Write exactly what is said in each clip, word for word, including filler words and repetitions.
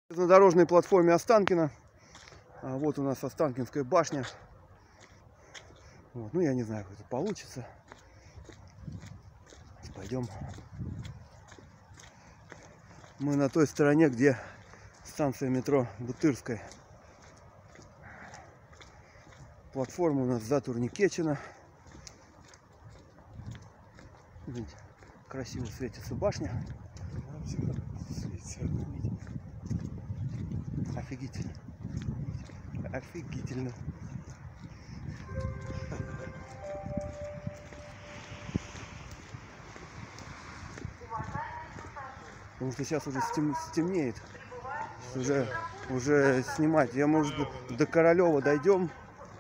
На дорожной платформе Останкино. А вот у нас Останкинская башня. Вот. Ну, я не знаю, как это получится. Пойдем. Мы на той стороне, где станция метро Бутырская. Платформа у нас за Турникечино. Видите, красиво светится башня. Офигительно. Офигительно. Потому что сейчас уже стем... стемнеет. Уже, уже снимать. Я, может, до, до Королева дойдем.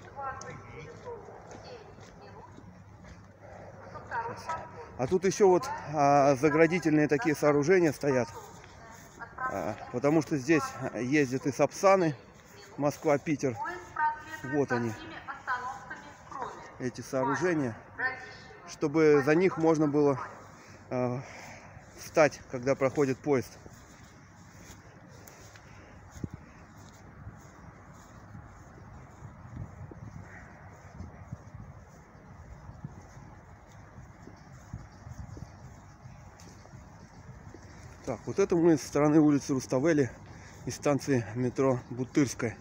А тут еще вот а, заградительные такие сооружения стоят. А, потому что здесь ездят и Сапсаны. Москва-Питер. Вот они. Эти сооружения. Чтобы за них можно было а, встать, когда проходит поезд. Так, вот это мы со стороны улицы Руставели и станции метро Бутырская.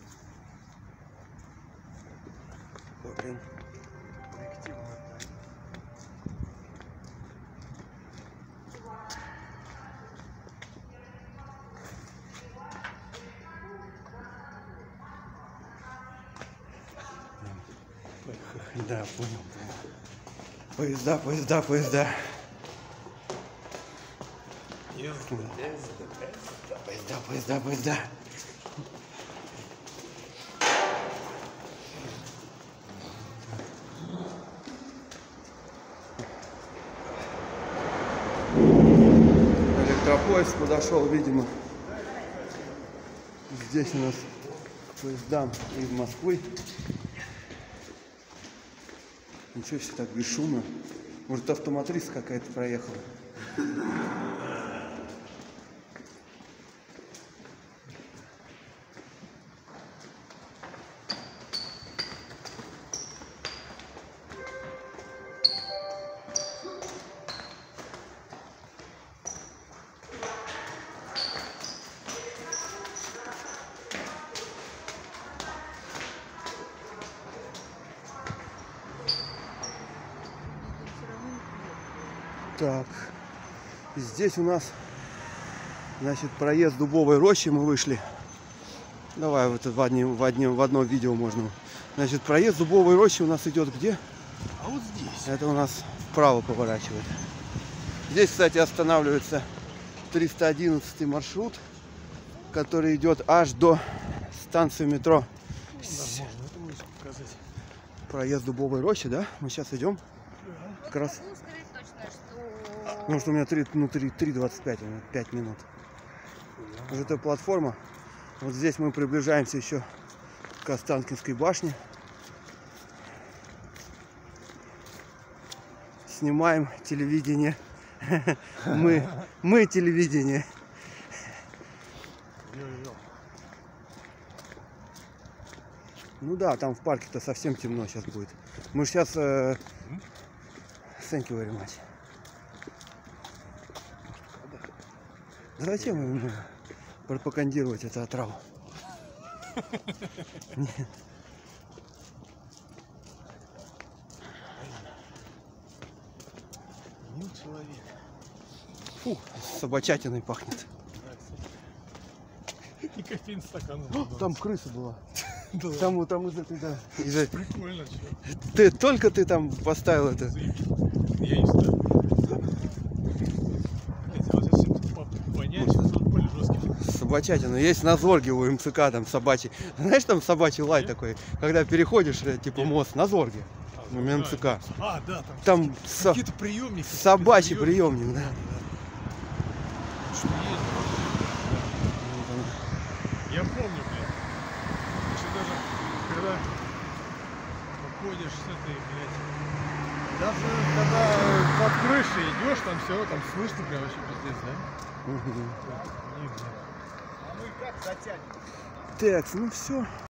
Да, понял, понял. Поезда, поезда, поезда. Поезда, поезда, поезда. Электропоезд подошел, видимо. Здесь у нас к поездам из Москвы. Ничего себе, так бесшумно. Может, автоматрист какая-то проехала. Так, здесь у нас, значит, проезд Дубовой рощи, мы вышли. Давай вот в, одни, в, одни, в одном видео можно. Значит, проезд Дубовой рощи у нас идет где? А вот здесь. Это у нас вправо поворачивает. Здесь, кстати, останавливается триста одиннадцатый маршрут, который идет аж до станции метро. Да, можно, это можно показать. Проезд Дубовой рощи, да? Мы сейчас идем. Как раз. Потому что у меня три, ну, три двадцать пять, пять минут. Вот эта платформа. Вот здесь мы приближаемся еще к Останкинской башне. Снимаем телевидение. Мы, мы телевидение. Ну да, там в парке-то совсем темно сейчас будет. Мы же сейчас... Э... Thank you very much. Зачем ему пропагандировать это отраву? Фу, собачатиной пахнет. И кофейный стакан. Там крыса была. Там, там из этой, да. Из... Прикольно. Ты только ты там поставил это. Я не знаю. Собачатина. Есть на Зорге у МЦК там собачий. Знаешь, там собачий лай такой, когда переходишь, типа мост на Зорге. У МЦК. А, да, там, там со... какие-то приемники. Собачий приемник, да. Что есть? Я помню, блядь. Еще даже когда выходишь с этой, блядь. Даже когда под крышей идешь, там все, там слышно прям вообще пиздец, да? Угу. Ну и как затянем? Так, ну все.